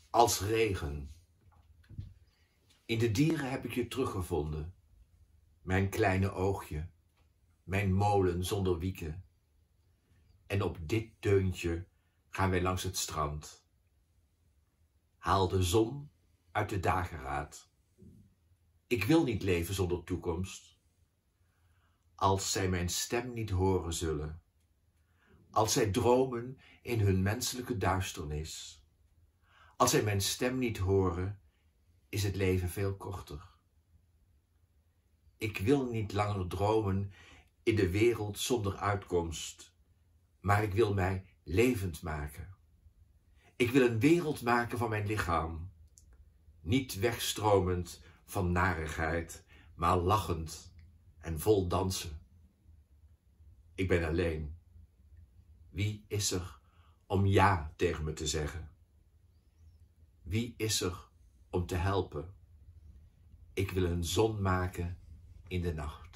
als regen. In de dieren heb ik je teruggevonden, mijn kleine oogje, mijn molen zonder wieken. En op dit deuntje gaan wij langs het strand. Haal de zon uit de dageraad. Ik wil niet leven zonder toekomst. Als zij mijn stem niet horen zullen, als zij dromen in hun menselijke duisternis. Als zij mijn stem niet horen, is het leven veel korter. Ik wil niet langer dromen in de wereld zonder uitkomst, maar ik wil mij levend maken. Ik wil een wereld maken van mijn lichaam, niet wegstromend van narigheid, maar lachend en vol dansen. Ik ben alleen. Wie is er om ja tegen me te zeggen? Wie is er om te helpen? Ik wil een zon maken in de nacht.